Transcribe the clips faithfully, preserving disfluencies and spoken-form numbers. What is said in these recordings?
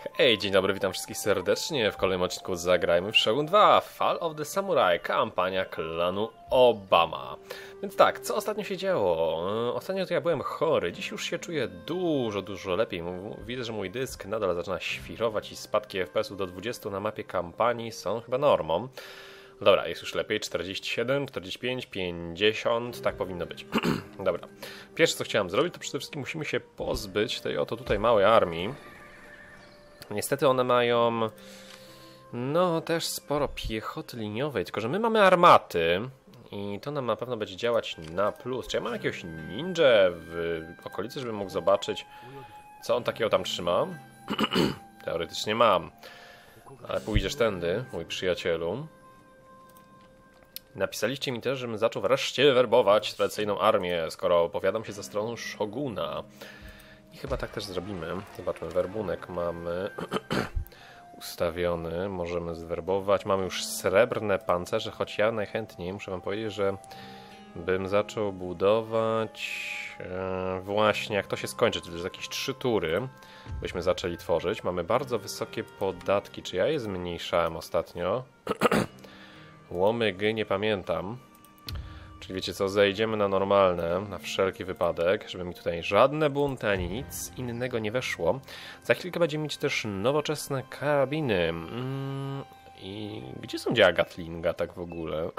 Hej, dzień dobry, witam wszystkich serdecznie w kolejnym odcinku Zagrajmy w Shogun dwa Fall of the Samurai, kampania klanu Obama. Więc tak, co ostatnio się działo? Ostatnio to ja byłem chory, dziś już się czuję dużo, dużo lepiej. Widzę, że mój dysk nadal zaczyna świrować i spadki F P S-ów do dwudziestu na mapie kampanii są chyba normą. Dobra, jest już lepiej, czterdzieści siedem, czterdzieści pięć, pięćdziesiąt, tak powinno być. Dobra, pierwsze co chciałem zrobić, to przede wszystkim musimy się pozbyć tej oto tutaj małej armii. Niestety one mają, no też sporo piechoty liniowej, tylko że my mamy armaty i to nam na pewno będzie działać na plus. Czy ja mam jakiegoś ninja w okolicy, żebym mógł zobaczyć, co on takiego tam trzyma? Teoretycznie mam, ale pójdziesz tędy, mój przyjacielu. Napisaliście mi też, żebym zaczął wreszcie werbować tradycyjną armię, skoro opowiadam się za stroną Shoguna. I chyba tak też zrobimy. Zobaczmy, werbunek mamy ustawiony, możemy zwerbować. Mamy już srebrne pancerze, choć ja najchętniej muszę wam powiedzieć, że bym zaczął budować e, właśnie jak to się skończy, czyli za jakieś trzy tury byśmy zaczęli tworzyć. Mamy bardzo wysokie podatki. Czy ja je zmniejszałem ostatnio? Łomygy nie pamiętam. Czyli wiecie co, zejdziemy na normalne, na wszelki wypadek, żeby mi tutaj żadne bunty ani nic innego nie weszło. Za chwilkę będziemy mieć też nowoczesne karabiny. Mm, I gdzie są działa Gatlinga tak w ogóle?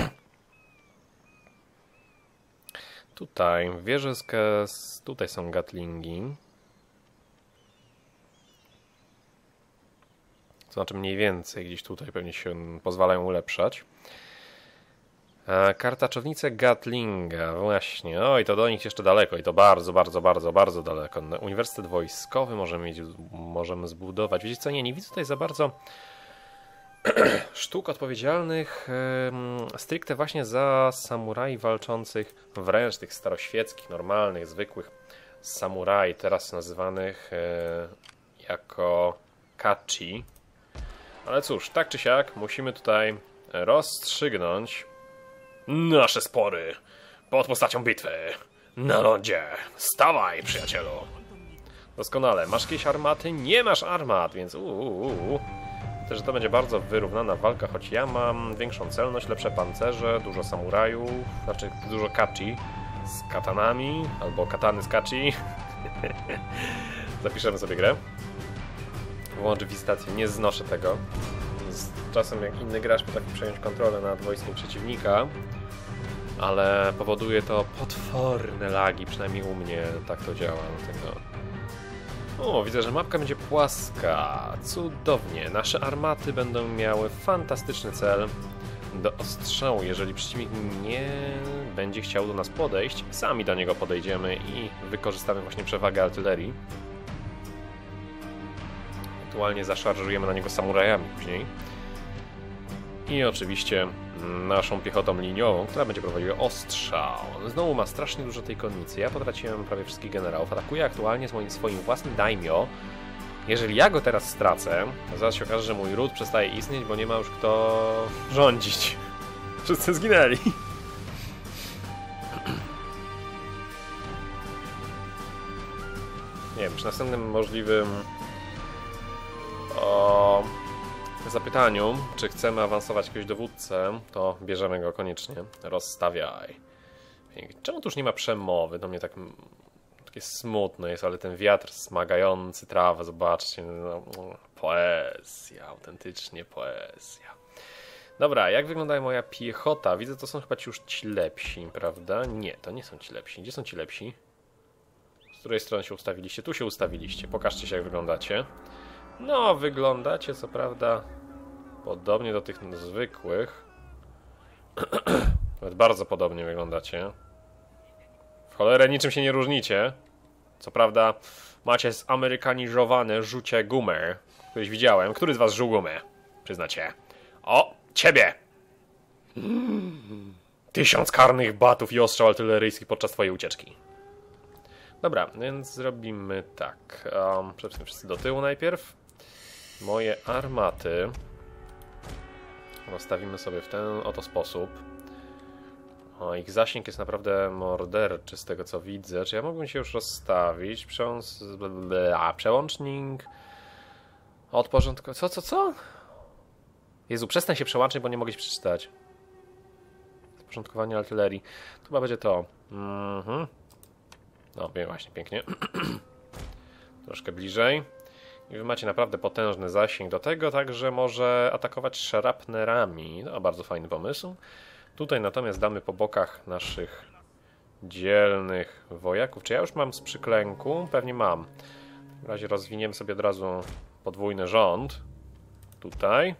Tutaj, wierzę, z... tutaj są Gatlingi. To znaczy mniej więcej, gdzieś tutaj pewnie się pozwalają ulepszać. Kartaczownice Gatlinga, właśnie. Oj, to do nich jeszcze daleko i to bardzo, bardzo, bardzo, bardzo daleko. Uniwersytet wojskowy możemy mieć, możemy zbudować. Wiecie co, nie, nie widzę tutaj za bardzo sztuk odpowiedzialnych stricte właśnie za samuraj walczących, wręcz tych staroświeckich, normalnych, zwykłych samuraj, teraz nazywanych jako kachi. Ale cóż, tak czy siak musimy tutaj rozstrzygnąć nasze spory pod postacią bitwy na lądzie. Stawaj, przyjacielu. Doskonale. Masz jakieś armaty? Nie masz armat, więc uuu. Myślę, że to będzie bardzo wyrównana walka, choć ja mam większą celność, lepsze pancerze, dużo samurajów, znaczy dużo kachi z katanami, albo katany z kachi. Zapiszemy sobie grę. Włącz wizytację. Nie znoszę tego. Czasem jak inny gracz potrafi przejąć kontrolę nad wojskiem przeciwnika, ale powoduje to potworne lagi, przynajmniej u mnie tak to działa. Tego. O, widzę, że mapka będzie płaska. Cudownie. Nasze armaty będą miały fantastyczny cel do ostrzału. Jeżeli przeciwnik nie będzie chciał do nas podejść, sami do niego podejdziemy i wykorzystamy właśnie przewagę artylerii. Ewentualnie zaszarżujemy na niego samurajami później. I oczywiście naszą piechotą liniową, która będzie prowadziła ostrzał. Znowu ma strasznie dużo tej konnicy. Ja potraciłem prawie wszystkich generałów. Atakuję aktualnie z moim swoim własnym daimyo. Jeżeli ja go teraz stracę, to zaraz się okaże, że mój ród przestaje istnieć, bo nie ma już kto rządzić. Wszyscy zginęli. Nie wiem, przy następnym możliwym o zapytaniu, czy chcemy awansować jakiegoś dowódcę, to bierzemy go koniecznie. Rozstawiaj. Czemu tu już nie ma przemowy? To mnie tak takie smutne jest, ale ten wiatr smagający trawę, zobaczcie. No, poezja, autentycznie poezja. Dobra, jak wygląda moja piechota? Widzę, to są chyba ci już ci lepsi, prawda? Nie, to nie są ci lepsi. Gdzie są ci lepsi? Z której strony się ustawiliście? Tu się ustawiliście. Pokażcie się, jak wyglądacie. No, wyglądacie co prawda podobnie do tych zwykłych. Nawet bardzo podobnie wyglądacie. W cholerę niczym się nie różnicie. Co prawda macie zamerykanizowane rzucie gumę. Któryś widziałem. Który z was rzuł gumę? Przyznacie. O, ciebie! Tysiąc karnych batów i ostrzał artyleryjskich podczas twojej ucieczki. Dobra, więc zrobimy tak. Um, przede wszystkim wszyscy do tyłu najpierw. Moje armaty rozstawimy sobie w ten oto sposób. O, ich zasięg jest naprawdę morderczy z tego co widzę. Czy ja mógłbym się już rozstawić? Przełącz... A, przełącznik Odpoczątko... Co, co, co? Jezu, przestań się przełączyć, bo nie mogę się przeczytać. Porządkowanie artylerii. To chyba będzie to. Mhm. No, wiem, właśnie, pięknie. Troszkę bliżej. I wy macie naprawdę potężny zasięg do tego, także może atakować szrapnerami. No, bardzo fajny pomysł. Tutaj natomiast damy po bokach naszych dzielnych wojaków. Czy ja już mam z przyklęku? Pewnie mam. W razie rozwiniemy sobie od razu podwójny rząd. Tutaj.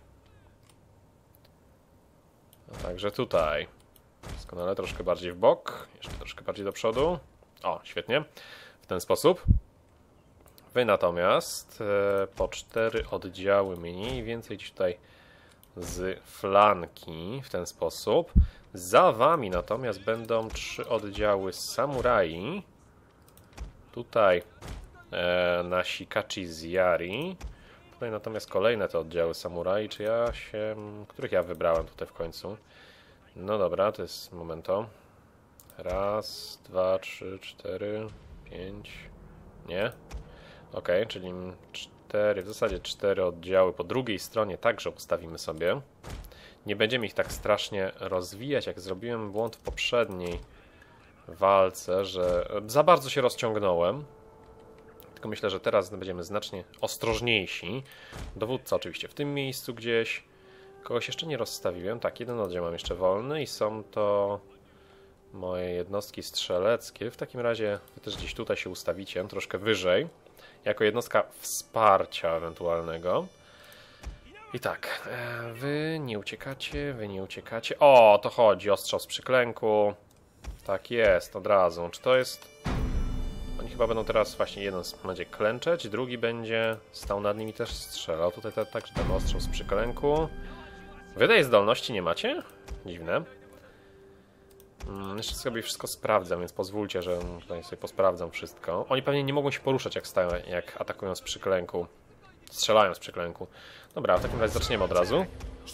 A także tutaj. Doskonale, troszkę bardziej w bok. Jeszcze troszkę bardziej do przodu. O, świetnie. W ten sposób. Wy natomiast e, po cztery oddziały mniej więcej gdzieś tutaj z flanki. W ten sposób. Za wami natomiast będą trzy oddziały samurai. Tutaj e, nasi Kachiziari. Tutaj natomiast kolejne te oddziały samurai. Czy ja się... Których ja wybrałem tutaj w końcu? No dobra, to jest momento. Raz, dwa, trzy, cztery, pięć... Nie? Ok, czyli cztery, w zasadzie cztery oddziały po drugiej stronie także ustawimy sobie. Nie będziemy ich tak strasznie rozwijać, jak zrobiłem błąd w poprzedniej walce, że za bardzo się rozciągnąłem. Tylko myślę, że teraz będziemy znacznie ostrożniejsi. Dowódca oczywiście w tym miejscu gdzieś. Kogoś jeszcze nie rozstawiłem. Tak, jeden oddział mam jeszcze wolny i są to moje jednostki strzeleckie. W takim razie wy też gdzieś tutaj się ustawicie, troszkę wyżej. Jako jednostka wsparcia ewentualnego. I tak, wy nie uciekacie, wy nie uciekacie. O, to chodzi, ostrzał z przyklęku. Tak jest, od razu. Czy to jest... Oni chyba będą teraz właśnie jeden będzie klęczeć, drugi będzie stał nad nimi też strzelał. Tutaj te, także ten ostrzał z przyklęku. Wy tej zdolności nie macie? Dziwne. Hmm, jeszcze sobie wszystko sprawdzam, więc pozwólcie, że tutaj sobie posprawdzam wszystko. Oni pewnie nie mogą się poruszać jak stają, jak atakują z przyklęku. Strzelają z przyklęku. Dobra, w takim razie zaczniemy od razu.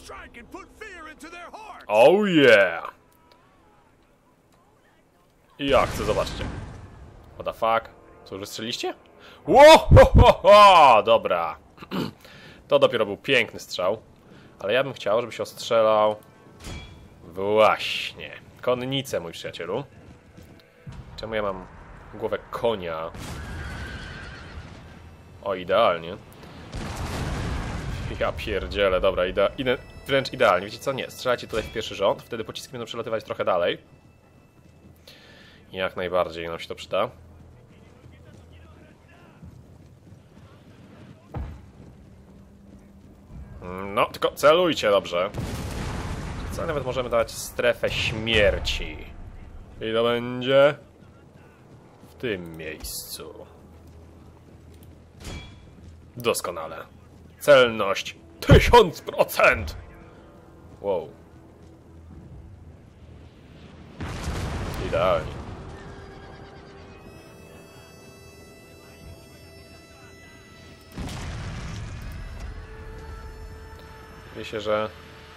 Oh yeah! I ja chcę, zobaczcie. What the fuck? Co, już strzeliście? Ło, ho, ho, ho! Dobra. To dopiero był piękny strzał. Ale ja bym chciał, żeby się ostrzelał... Właśnie. Konnicę, mój przyjacielu. Czemu ja mam głowę konia? O, idealnie. Ja pierdzielę, dobra, ide ide wręcz idealnie. Wiecie co? Nie, strzelajcie tutaj w pierwszy rząd, wtedy pociski będą przelatywać trochę dalej. Jak najbardziej nam się to przyda. No, tylko celujcie dobrze. Co, nawet możemy dać strefę śmierci. I to będzie... w tym miejscu. Doskonale. Celność tysiąc procent! Wow. Idealnie. Myślę, że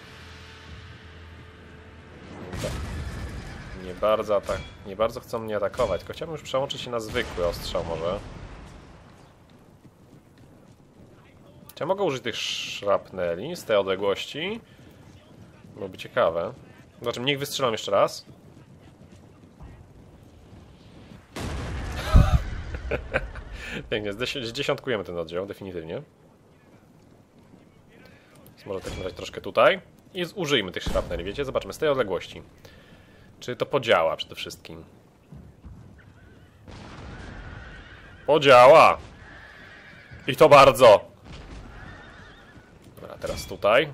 nie bardzo, atak... nie bardzo chcą mnie atakować, tylko chciałbym już przełączyć się na zwykły ostrzał może. Czy ja mogę użyć tych szrapneli z tej odległości? Byłoby ciekawe. Znaczy, niech wystrzelam jeszcze raz. Pięknie, zdziesiątkujemy ten oddział, definitywnie. Więc może w takim razie troszkę tutaj. I użyjmy tych szrapneli, wiecie? Zobaczmy z tej odległości. Czy to podziała przede wszystkim? Podziała! I to bardzo! Dobra, teraz tutaj.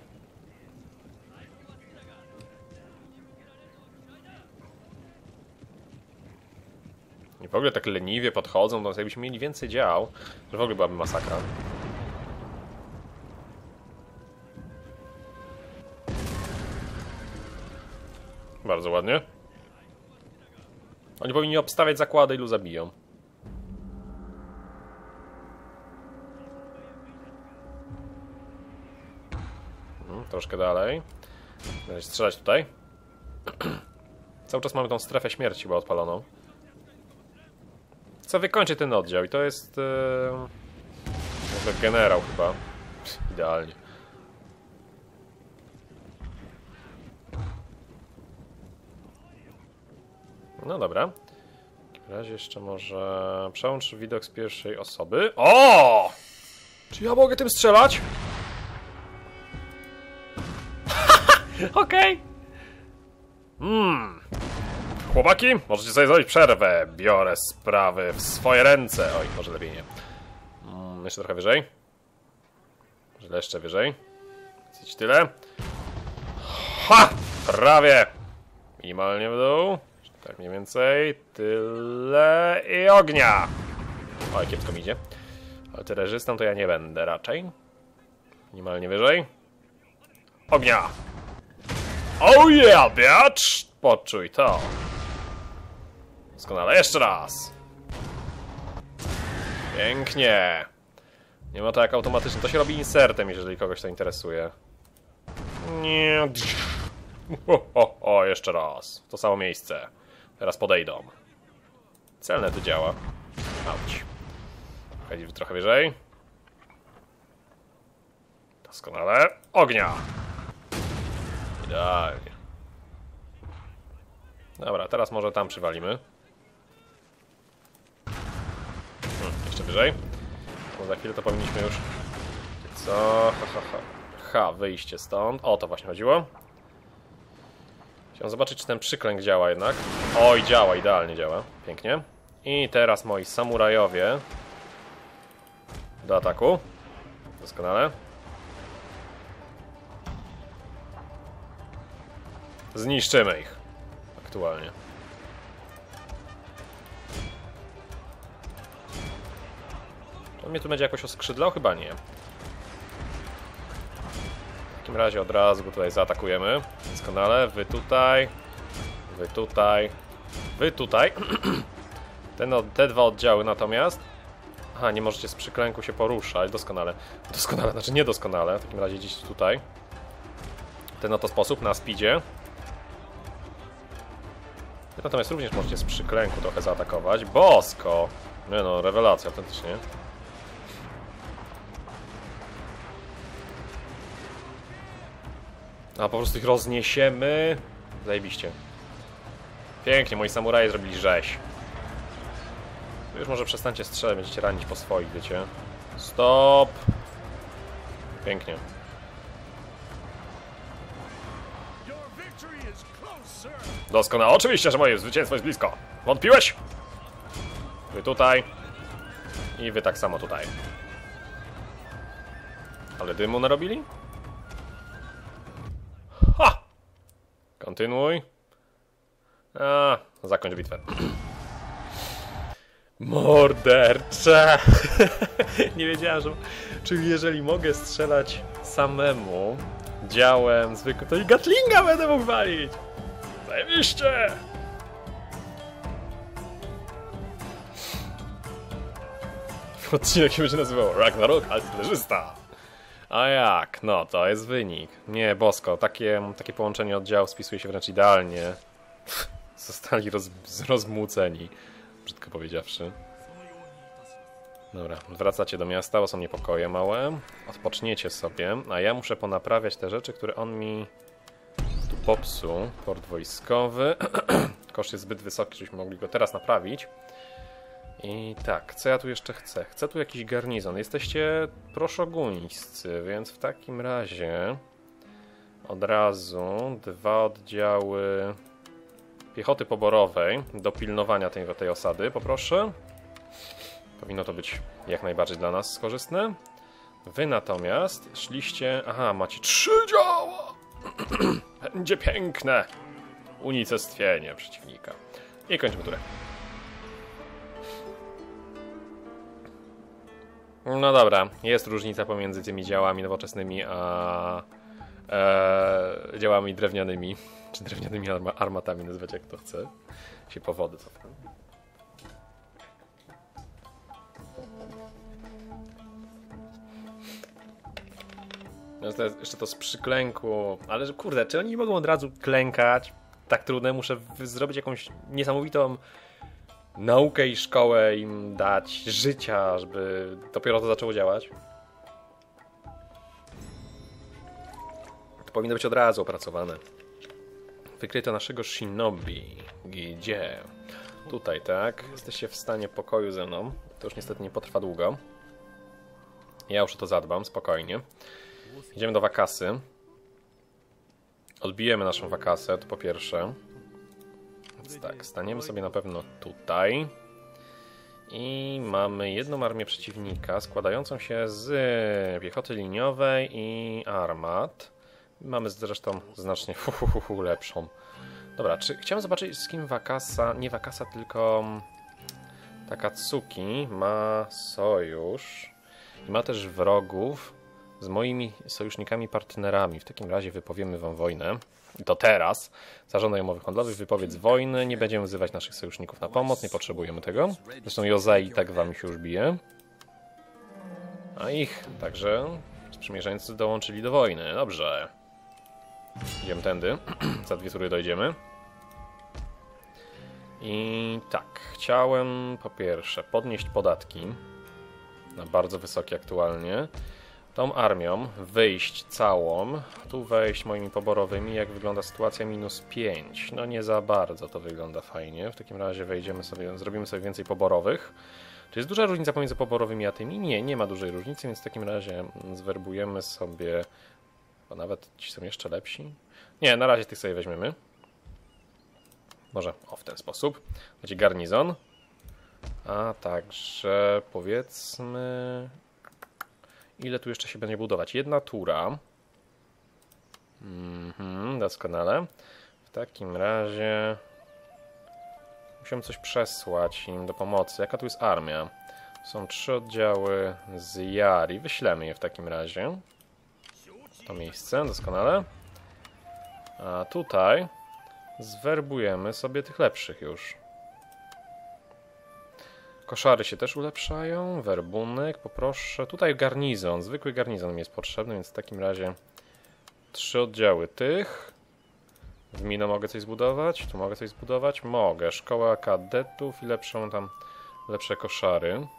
I w ogóle tak leniwie podchodzą, no jakbyśmy mieli więcej dział, że w ogóle byłaby masakra. Bardzo ładnie. Oni powinni obstawiać zakłady, ilu zabiją. Hmm, troszkę dalej. Będę strzelać tutaj. Cały czas mamy tą strefę śmierci chyba odpaloną. Chcę wykończyć ten oddział i to jest... Yy... generał chyba. Idealnie. No dobra. W takim razie jeszcze może przełącz widok z pierwszej osoby. O! Czy ja mogę tym strzelać? Okej. Hmm. Chłopaki, możecie sobie zrobić przerwę. Biorę sprawy w swoje ręce. Oj, może lepiej nie. Hmm, jeszcze trochę wyżej. Może jeszcze wyżej. Chcecie tyle? Ha! Prawie! Minimalnie w dół. Tak mniej więcej. Tyle i ognia! Oj, kiepsko mi idzie. Ale tyreżystą to ja nie będę raczej. Minimalnie wyżej. Ognia! Oh yeah, bitch! Poczuj to. Doskonale, jeszcze raz. Pięknie. Nie ma to jak automatycznie. To się robi insertem, jeżeli kogoś to interesuje. Nie. O, o, o, jeszcze raz. W to samo miejsce. Teraz podejdą. Celne to działa. Auć. Chodzi trochę wyżej. Doskonale. Ognia. Idealnie. Dobra, teraz może tam przywalimy. Hmm, jeszcze wyżej. Bo za chwilę to powinniśmy już... Co? Ha, ha, ha. Ha, wyjście stąd. O, to właśnie chodziło. Chciałem zobaczyć, czy ten przyklęk działa jednak. Oj, działa, idealnie działa. Pięknie. I teraz moi samurajowie do ataku. Doskonale. Zniszczymy ich. Aktualnie. Czy on mnie tu będzie jakoś oskrzydlał? Chyba nie. W takim razie od razu go tutaj zaatakujemy. Doskonale. Wy tutaj. Wy tutaj. Wy tutaj. Ten, te dwa oddziały natomiast... Aha, nie możecie z przyklęku się poruszać. Doskonale. Doskonale, znaczy niedoskonale. W takim razie gdzieś tutaj. W ten oto sposób, na speedzie. Natomiast również możecie z przyklęku trochę zaatakować. Bosko! Nie no, rewelacja autentycznie. A po prostu ich rozniesiemy. Zajebiście. Pięknie, moi samuraje zrobili rzeź. Już może przestańcie strzelać, będziecie ranić po swoich, wiecie. Stop! Pięknie. Doskonale. Oczywiście, że moje zwycięstwo jest blisko. Wątpiłeś? Wy tutaj. I wy tak samo tutaj. Ale dymu narobili? Ha! Kontynuuj. A, zakończ bitwę. Mordercze! Nie wiedziałem, że... Czyli jeżeli mogę strzelać samemu działem zwykłym, to i Gatlinga będę mógł walić! Zajebiście! Odcinek się będzie nazywał Ragnarok Artylerzysta. A jak? No, to jest wynik. Nie, bosko. Takie, takie połączenie oddziałów spisuje się wręcz idealnie. Zostali roz, rozmuceni. Brzydko powiedziawszy. Dobra, wracacie do miasta, bo są niepokoje małe. Odpoczniecie sobie, a ja muszę ponaprawiać te rzeczy, które on mi tu popsuł. Port wojskowy. Koszt jest zbyt wysoki, żebyśmy mogli go teraz naprawić. I tak, co ja tu jeszcze chcę? Chcę tu jakiś garnizon. Jesteście proszoguńscy, więc w takim razie od razu dwa oddziały piechoty poborowej do pilnowania tej, tej osady, poproszę. Powinno to być jak najbardziej dla nas korzystne. Wy natomiast szliście... Aha, macie trzy działa! Będzie piękne unicestwienie przeciwnika. I kończymy turę. No dobra, jest różnica pomiędzy tymi działami nowoczesnymi a e, działami drewnianymi, czy drewnianymi arma, armatami, nazywać jak to chce. Się po wody cofam. No to jest jeszcze to z przyklęku, ale że kurde, czy oni nie mogą od razu klękać? Tak trudne, muszę zrobić jakąś niesamowitą naukę i szkołę im dać, życia, żeby dopiero to zaczęło działać. Powinno być od razu opracowane. Wykryto naszego shinobi. Gdzie? Tutaj, tak? Jesteście w stanie pokoju ze mną. To już niestety nie potrwa długo. Ja już o to zadbam, spokojnie. Idziemy do wakasy. Odbijemy naszą wakasę, to po pierwsze. Więc tak, staniemy sobie na pewno tutaj. I mamy jedną armię przeciwnika składającą się z piechoty liniowej i armat. Mamy zresztą znacznie hu, hu, hu, hu, lepszą. Dobra, czy chciałem zobaczyć, z kim wakasa, nie wakasa, tylko Takatsuki ma sojusz i ma też wrogów z moimi sojusznikami, partnerami. W takim razie wypowiemy wam wojnę. I to teraz. Zarządaj umowy handlowych, wypowiedz wojny. Nie będziemy wzywać naszych sojuszników na pomoc, nie potrzebujemy tego. Zresztą Jozai tak wam się już bije. A ich także sprzymierzeńcy dołączyli do wojny. Dobrze. Idziemy tędy. Za dwie tury dojdziemy. I tak, chciałem po pierwsze podnieść podatki na bardzo wysokie aktualnie. Tą armią wyjść całą, tu wejść moimi poborowymi. Jak wygląda sytuacja? Minus pięć. No nie za bardzo to wygląda fajnie. W takim razie wejdziemy sobie, zrobimy sobie więcej poborowych. Czy jest duża różnica pomiędzy poborowymi a tymi? Nie, nie ma dużej różnicy, więc w takim razie zwerbujemy sobie, bo nawet ci są jeszcze lepsi. Nie, na razie tych sobie weźmiemy. Może o, w ten sposób. Będzie garnizon. A także powiedzmy... Ile tu jeszcze się będzie budować? Jedna tura. Mhm, doskonale. W takim razie... Musimy coś przesłać im do pomocy. Jaka tu jest armia? Są trzy oddziały z Yari. Wyślemy je w takim razie. To miejsce, doskonale. A tutaj zwerbujemy sobie tych lepszych już. Koszary się też ulepszają. Werbunek, poproszę. Tutaj garnizon, zwykły garnizon mi jest potrzebny, więc w takim razie trzy oddziały tych. W Mino mogę coś zbudować? Tu mogę coś zbudować? Mogę. Szkoła kadetów i lepszą tam, lepsze koszary.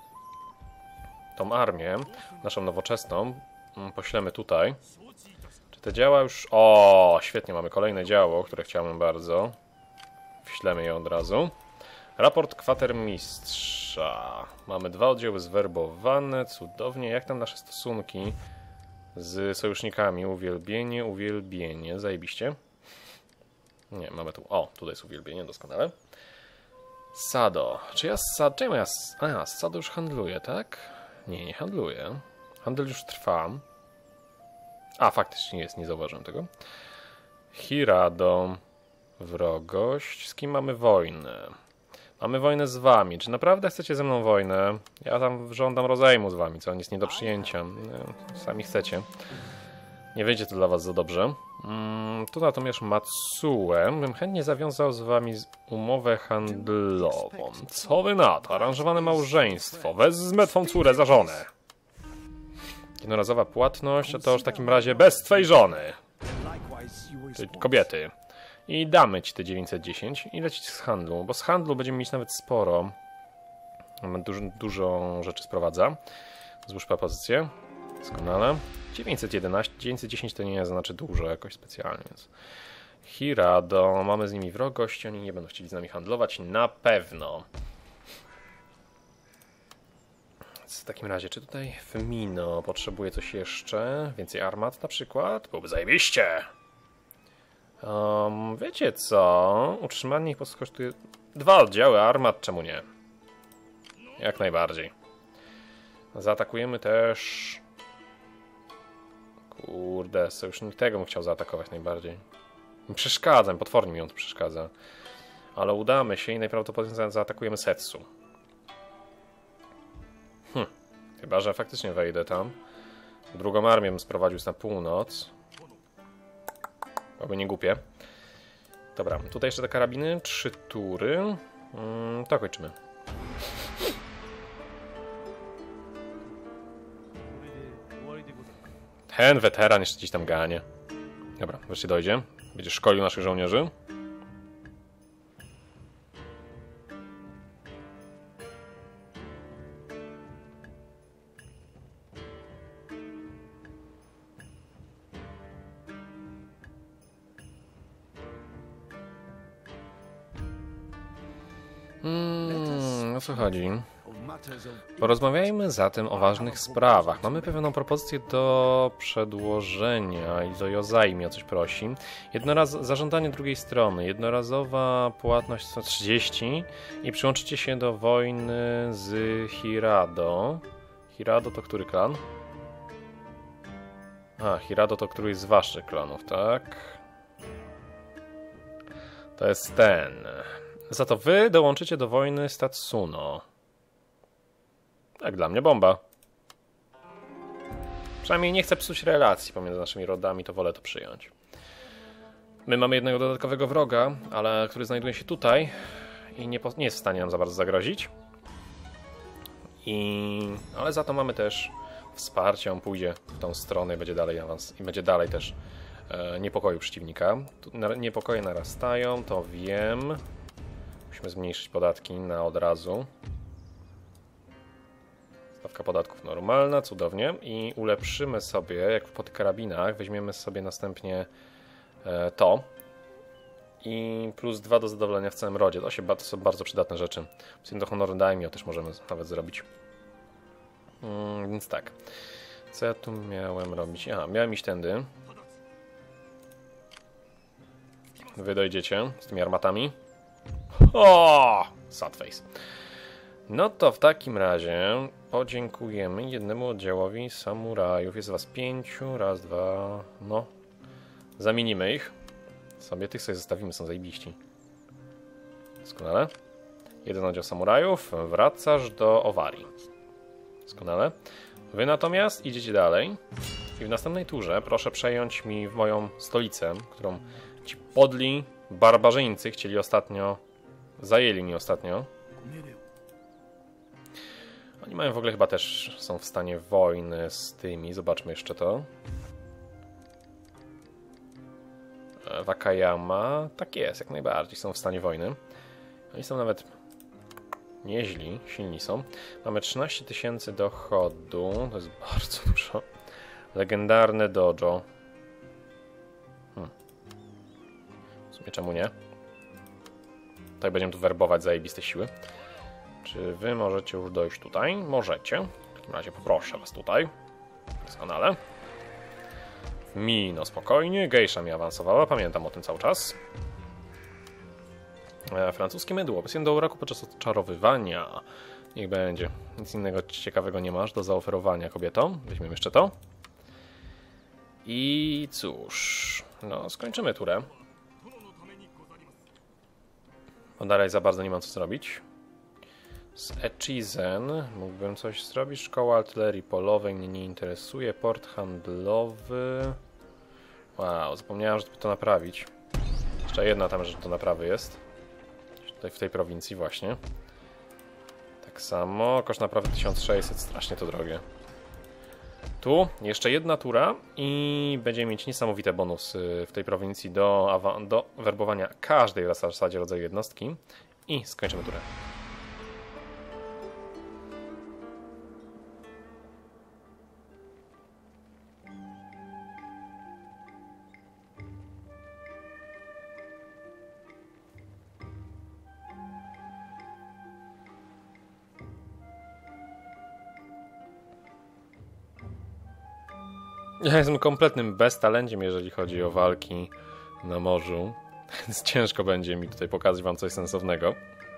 Tą armię, naszą nowoczesną, poślemy tutaj. Czy te działa już... O, świetnie, mamy kolejne działo, które chciałem bardzo. Wślemy je od razu. Raport kwatermistrza. Mamy dwa oddziały zwerbowane, cudownie. Jak tam nasze stosunki z sojusznikami? Uwielbienie, uwielbienie, zajebiście. Nie, mamy tu... O, tutaj jest uwielbienie, doskonale. Sado. Czy ja z Sado... Czemu ja z... A, z Sado już handluję, tak? Nie, nie handluję. Handel już trwa. A, faktycznie jest, nie zauważyłem tego. Hirado. Wrogość. Z kim mamy wojnę? Mamy wojnę z wami. Czy naprawdę chcecie ze mną wojnę? Ja tam żądam rozejmu z wami, co jest nie do przyjęcia. Sami chcecie. Nie wyjdzie to dla was za dobrze. Mm, tu natomiast Matsue. Bym chętnie zawiązał z wami umowę handlową. Co wy na to? Aranżowane małżeństwo. Wezmę twą córę za żonę. Jednorazowa płatność, a to już w takim razie bez twej żony. Ty kobiety. I damy ci te dziewięćset dziesięć i lecić z handlu, bo z handlu będziemy mieć nawet sporo. Dużo, dużo rzeczy sprowadza. Złóż propozycję. Doskonale. dziewięćset jedenaście, dziewięćset dziesięć to nie znaczy dużo jakoś specjalnie. Więc Hirado, mamy z nimi wrogość, oni nie będą chcieli z nami handlować, na pewno. W takim razie, czy tutaj Femino potrzebuje coś jeszcze? Więcej armat na przykład? Byłoby zajebiście! Um, wiecie co? Utrzymanie ich kosztuje dwa oddziały armat, czemu nie? Jak najbardziej. Zaatakujemy też... Kurde, sojusznik tego bym chciał zaatakować najbardziej. Przeszkadza, potwornie mi on tu przeszkadza. Ale udamy się i najprawdopodobniej zaatakujemy Setsu. Hm. Chyba że faktycznie wejdę tam. Drugą armię bym sprowadził na północ. Byłoby nie głupie. Dobra, tutaj jeszcze te karabiny. Trzy tury. Hmm, to kończymy. Ten weteran jeszcze gdzieś tam ganie. Dobra, wreszcie dojdzie. Będzie szkolił naszych żołnierzy. Hmm, o co chodzi? Porozmawiajmy zatem o ważnych sprawach. Mamy pewną propozycję do przedłożenia i do Jozai mnie o coś prosi. Jednoraz zażądanie drugiej strony, jednorazowa płatność sto trzydzieści i przyłączycie się do wojny z Hirado. Hirado to który klan? A, Hirado to któryś z waszych klanów, tak? To jest ten. Za to wy dołączycie do wojny z Tatsuno. Tak, dla mnie bomba. Przynajmniej nie chcę psuć relacji pomiędzy naszymi rodami, to wolę to przyjąć. My mamy jednego dodatkowego wroga, ale który znajduje się tutaj i nie, nie jest w stanie nam za bardzo zagrozić. I... Ale za to mamy też wsparcie, on pójdzie w tą stronę i będzie dalej awans i będzie dalej też e, niepokoju przeciwnika. Tu na, niepokoje narastają, to wiem. Musimy zmniejszyć podatki na od razu. Stawka podatków normalna, cudownie. I ulepszymy sobie, jak w podkarabinach, weźmiemy sobie następnie e, to. I plus dwa do zadowolenia w całym rodzie. To, się, to są bardzo przydatne rzeczy. Plus do honoru daimyo też możemy nawet zrobić. Hmm, więc tak. Co ja tu miałem robić? Aha, miałem iść tędy. Wy dojdziecie z tymi armatami. O! Sad face. No to w takim razie podziękujemy jednemu oddziałowi samurajów. Jest was pięciu. Raz, dwa. No. Zamienimy ich. Sobie tych sobie zostawimy, są zajebiści. Doskonale. Jeden oddział samurajów. Wracasz do Owarii. Doskonale. Wy natomiast idziecie dalej. I w następnej turze proszę przejąć mi w moją stolicę, którą ci podli barbarzyńcy chcieli ostatnio... Zajęli mi ostatnio. Oni mają w ogóle chyba też... Są w stanie wojny z tymi. Zobaczmy jeszcze to. Wakayama. Tak jest, jak najbardziej. Są w stanie wojny. Oni są nawet nieźli, silni są. Mamy trzynaście tysięcy dochodu. To jest bardzo dużo. Legendarne dojo. Hmm. W sumie czemu nie? Tak będziemy tu werbować zajebiste siły. Czy wy możecie już dojść tutaj? Możecie. W takim razie poproszę was tutaj. Doskonale. Mi, no spokojnie. Geisha mi awansowała, pamiętam o tym cały czas. E, francuskie mydło. Pasję do uraku podczas odczarowywania. Niech będzie. Nic innego ciekawego nie masz do zaoferowania kobietom. Weźmiemy jeszcze to. I cóż. No, skończymy turę. Bo dalej za bardzo nie mam co zrobić. Z Echizen mógłbym coś zrobić. Szkoła artylerii polowej mnie nie interesuje. Port handlowy. Wow, zapomniałem, że to naprawić. Jeszcze jedna tam rzecz do naprawy jest. Tutaj w tej prowincji właśnie. Tak samo. Koszt naprawy tysiąc sześćset. Strasznie to drogie. Tu jeszcze jedna tura i będziemy mieć niesamowite bonusy w tej prowincji do, do werbowania każdej w zasadzie rodzaju jednostki. I skończymy turę. Ja jestem kompletnym beztalenciem, jeżeli chodzi o walki na morzu, więc ciężko będzie mi tutaj pokazać wam coś sensownego.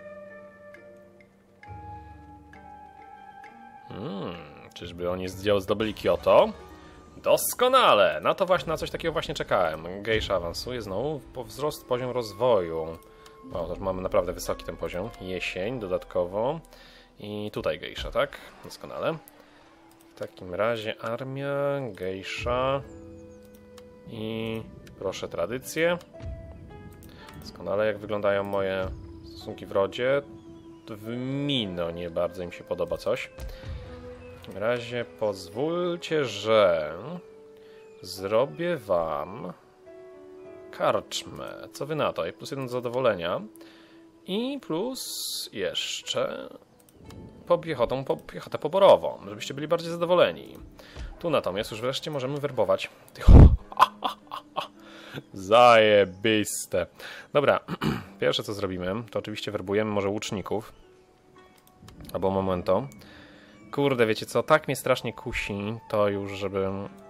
Hmm, czyżby oni zdobyli Kyoto? Doskonale! Na to właśnie, na coś takiego właśnie czekałem. Geisha awansuje znowu po wzrost poziom rozwoju. O, to mamy naprawdę wysoki ten poziom. Jesień dodatkowo. I tutaj Geisha, tak? Doskonale. W takim razie armia, geisha i proszę tradycję. Doskonale jak wyglądają moje stosunki w rodzie. W Mino nie bardzo im się podoba coś. W takim razie pozwólcie, że zrobię wam karczmę. Co wy na to? I plus jeden do zadowolenia. I plus jeszcze... po piechotą, po piechotę poborową, żebyście byli bardziej zadowoleni. Tu natomiast już wreszcie możemy werbować tych Zajebiste. Dobra, pierwsze co zrobimy, to oczywiście werbujemy może łuczników. Albo momento. Kurde, wiecie co, tak mnie strasznie kusi, to już, żeby...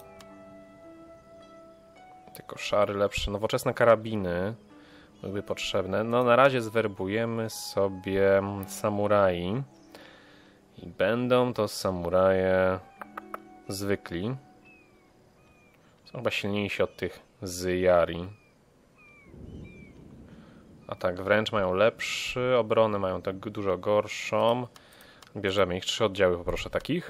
Te koszary lepsze, nowoczesne karabiny byłyby potrzebne. No na razie zwerbujemy sobie samurai. I będą to samuraje zwykli. Są chyba silniejsi od tych z Yari. A tak wręcz mają lepszy, obronę mają tak dużo gorszą. Bierzemy ich, trzy oddziały poproszę takich.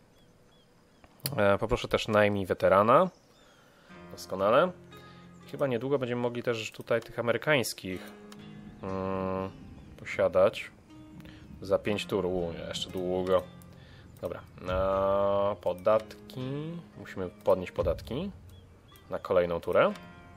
E, poproszę też najmniej weterana. Doskonale. Chyba niedługo będziemy mogli też tutaj tych amerykańskich mm, posiadać. Za pięć tur, u, jeszcze długo. Dobra, na podatki. Musimy podnieść podatki na kolejną turę.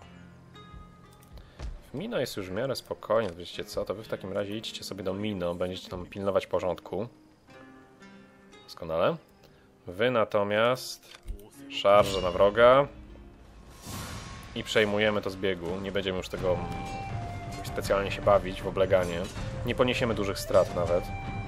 W Mino jest już w miarę spokojnie, wiecie co, to wy w takim razie idźcie sobie do Mino, będziecie tam pilnować porządku. Doskonale. Wy natomiast szarża na wroga i przejmujemy to z biegu. Nie będziemy już tego specjalnie się bawić w obleganie. Nie poniesiemy dużych strat nawet.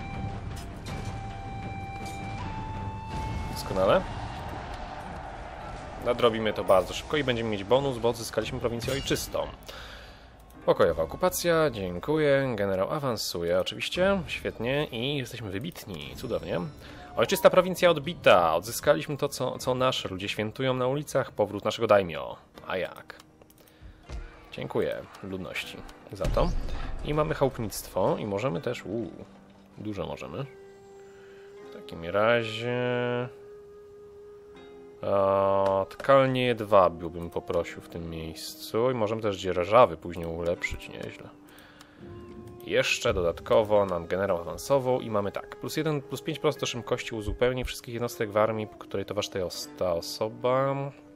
Doskonale. Nadrobimy to bardzo szybko i będziemy mieć bonus, bo odzyskaliśmy prowincję ojczystą. Pokojowa okupacja, dziękuję. Generał awansuje oczywiście, świetnie i jesteśmy wybitni, cudownie. Ojczysta prowincja odbita, odzyskaliśmy to, co, co nasze ludzie świętują na ulicach, powrót naszego daimyo. A jak? Dziękuję ludności za to. I mamy chałupnictwo i możemy też... Uu, dużo możemy. W takim razie... A, tkalnie jedwabiu byłbym poprosił w tym miejscu i możemy też dzierżawy później ulepszyć nieźle. Jeszcze dodatkowo nam generał awansował i mamy tak, plus jeden, plus pięć procent do szybkości uzupełni wszystkich jednostek w armii, której towarzyszy ta osoba.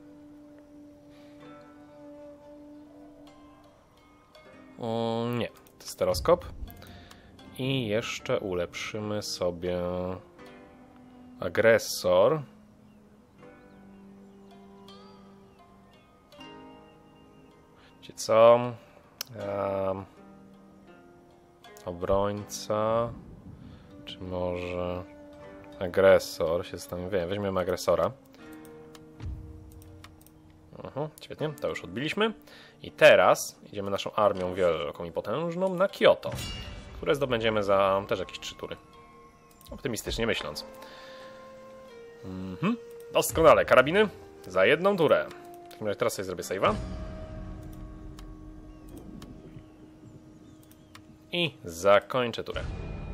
O, nie, to jest stereoskop. I jeszcze ulepszymy sobie agresor. Wiecie co? Um, obrońca. Czy może agresor się zastanawiam. Weźmiemy agresora. Uh-huh, świetnie, to już odbiliśmy. I teraz idziemy naszą armią wielką i potężną na Kyoto, które zdobędziemy za też jakieś trzy tury. Optymistycznie myśląc. Mhm. Doskonale, karabiny za jedną turę. W takim razie teraz sobie zrobię save'a. I zakończę turę.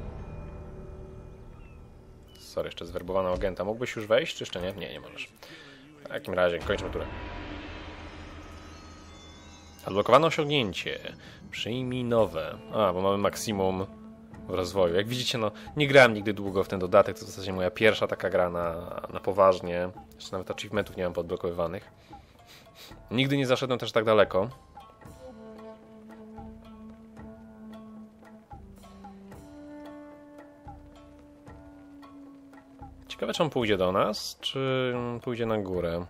Sorry, jeszcze zwerbowano agenta. Mógłbyś już wejść, czy jeszcze nie? Nie, nie możesz. W takim razie kończymy turę. Odblokowano osiągnięcie. Przyjmij nowe. A, bo mamy maksimum w rozwoju. Jak widzicie, no nie grałem nigdy długo w ten dodatek. To w zasadzie moja pierwsza taka gra na, na poważnie. Jeszcze nawet achievementów nie mam podblokowywanych. Nigdy nie zaszedłem też tak daleko. Ciekawe, czy on pójdzie do nas, czy pójdzie na górę.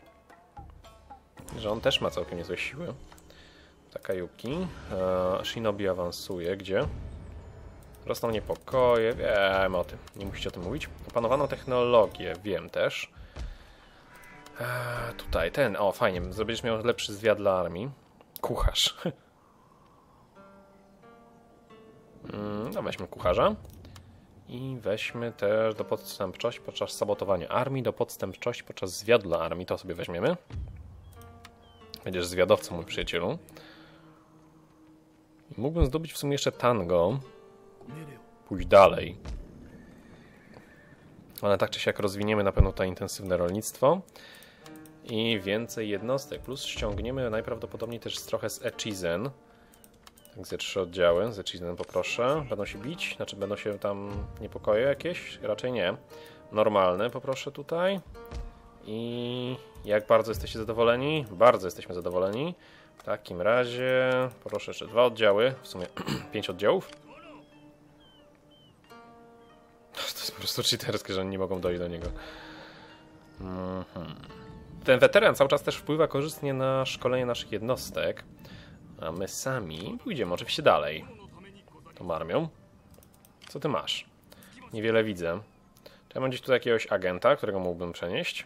Że on też ma całkiem niezłe siły. Takayuki. E, Shinobi awansuje. Gdzie? Rosną niepokoje. Wiem o tym. Nie musicie o tym mówić. Opanowano technologię. Wiem też. E, tutaj ten. O, fajnie. Będziesz miał lepszy zwiat dla armii. Kucharz. mm, no weźmy kucharza. I weźmy też do podstępczości podczas sabotowania armii, do podstępczości podczas zwiadu dla armii. To sobie weźmiemy. Będziesz zwiadowcą, mój przyjacielu. I mógłbym zdobyć w sumie jeszcze tango. Pójść dalej. Ale tak czy siak rozwiniemy na pewno to intensywne rolnictwo. I więcej jednostek. Plus ściągniemy najprawdopodobniej też trochę z Echizen. Tak, ze trzy oddziały. Z Echizen poproszę. Będą się bić? Znaczy będą się tam niepokoje jakieś? Raczej nie. Normalne poproszę tutaj. I jak bardzo jesteście zadowoleni? Bardzo jesteśmy zadowoleni. W takim razie poproszę jeszcze dwa oddziały. W sumie pięć oddziałów. To jest po prostu cheaterskie, że nie mogą dojść do niego. Mhm. ten weteran cały czas też wpływa korzystnie na szkolenie naszych jednostek. A my sami pójdziemy oczywiście dalej. Tą armią. Co ty masz? Niewiele widzę. Czy ja mam gdzieś tu jakiegoś agenta, którego mógłbym przenieść?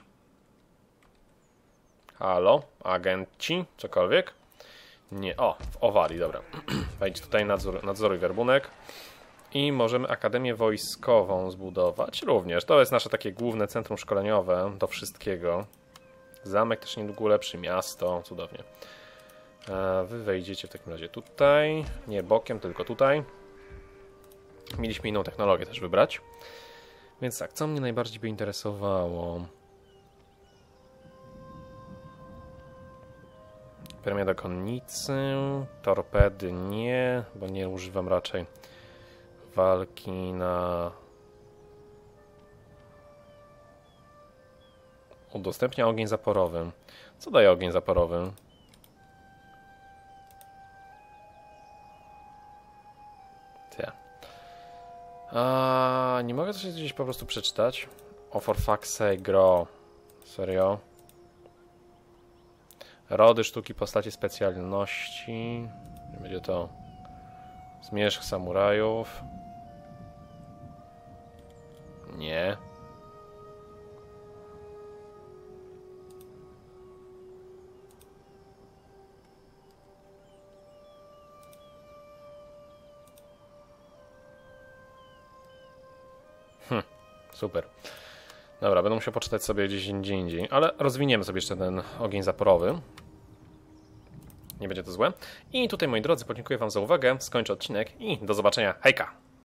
Halo? Agenci? Cokolwiek? Nie. O, w Owali, dobra. Wejdź tutaj, nadzór, nadzoruj werbunek. I możemy Akademię Wojskową zbudować również. To jest nasze takie główne centrum szkoleniowe do wszystkiego. Zamek też niedługo lepszy, miasto, cudownie. Wy wejdziecie w takim razie tutaj. Nie bokiem, tylko tutaj. Mieliśmy inną technologię też wybrać. Więc tak, co mnie najbardziej by interesowało? Premia do konnicy. Torpedy nie, bo nie używam raczej walki na... Udostępnia ogień zaporowy. Co daje ogień zaporowy? Ty. A nie mogę coś gdzieś po prostu przeczytać? O, for fuck's sake, gro. Serio? Rody, sztuki, postacie, specjalności. Będzie to zmierzch samurajów. Nie. Hm, super. Dobra, będę musiał poczytać sobie gdzieś indziej, indziej, ale rozwiniemy sobie jeszcze ten ogień zaporowy. Nie będzie to złe. I tutaj, moi drodzy, podziękuję wam za uwagę, skończę odcinek i do zobaczenia. Hejka!